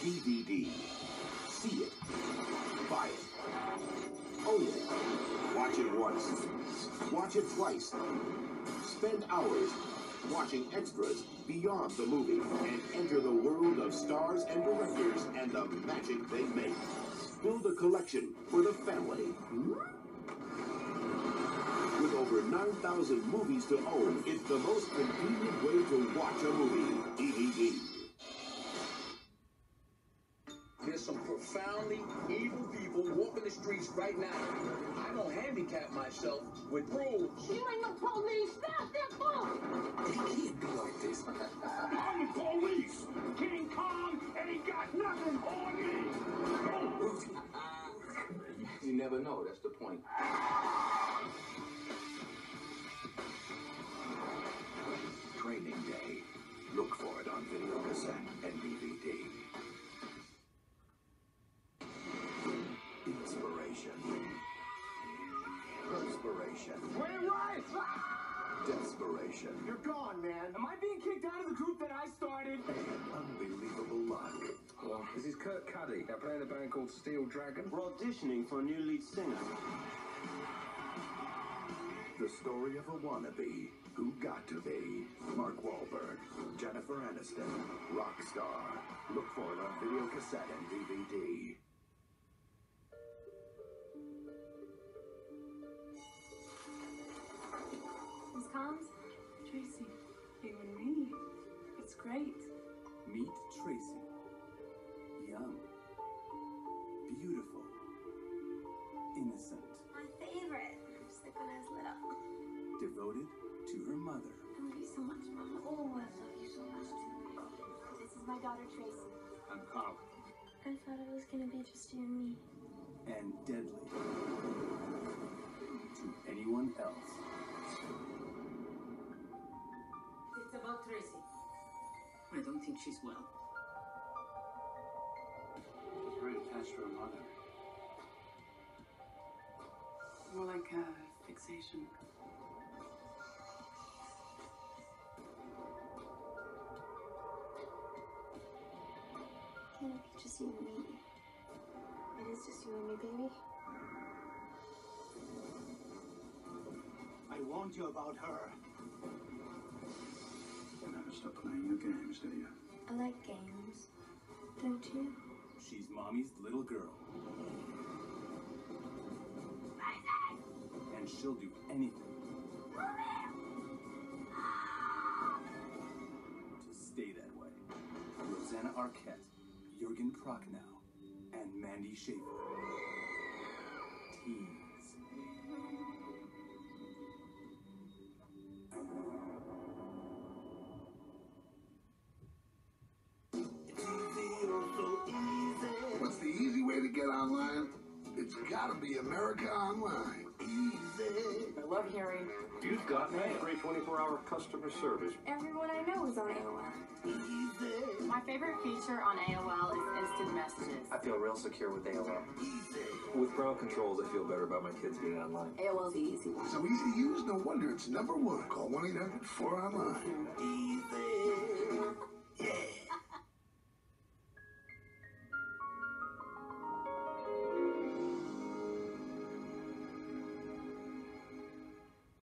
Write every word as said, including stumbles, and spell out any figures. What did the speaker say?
D V D. See it. Buy it. Own it. Watch it once. Watch it twice. Spend hours watching extras beyond the movie and enter the world of stars and directors and the magic they make. Build a collection for the family. With over nine thousand movies to own, it's the most convenient way to watch a movie. D V D. There's some profoundly evil people walking the streets right now. I don't handicap myself with rules. You ain't no police. Stop that boy. It can't be like this. I'm the police. King Kong ain't got nothing on me. You never know. That's the point. Training Day. Look for it on video cassette and D V D. Inspiration. Perspiration. Wait, right! Desperation. You're gone, man. Am I being kicked out of the group that I started? And unbelievable luck. Hello, this is Kurt Cuddy. I play in a band called Steel Dragon. We're auditioning for a new lead singer. The story of a wannabe who got to be. Mark Wahlberg, Jennifer Aniston, rock star. Look for it on video cassette and D V D. Miss Combs? Tracy, you and me. It's great. Meet Tracy. Young. Beautiful. Innocent. My favorite. Just like when I was little. Devoted to her mother. I love you so much, Mama. Oh, I love you so much, too. This is my daughter, Tracy. I'm Carl. I thought it was going to be just you and me. And deadly. To anyone else. It's about Tracy. I don't think she's well. She's very attached to her mother. More like a fixation. Can it be just you and me? It is just you and me, baby. I warned you about her. You never stop playing your games, do you? I like games. Don't you? She's Mommy's little girl. And she'll do anything to stay that way. Rosanna Arquette, Jürgen Prochnow, and Mandy Schaefer. Tease. What's the easy way to get online? It's gotta be America Online. Easy. I love hearing. You've got me. Great twenty-four hour customer service. Everyone I know is on A O L. Easy. My favorite feature on A O L is instant messages. I feel real secure with A O L. Easy. With parental controls, I feel better about my kids being online. A O L's the easy one. So easy to use, no wonder it's number one. Call one eight hundred four online. Easy.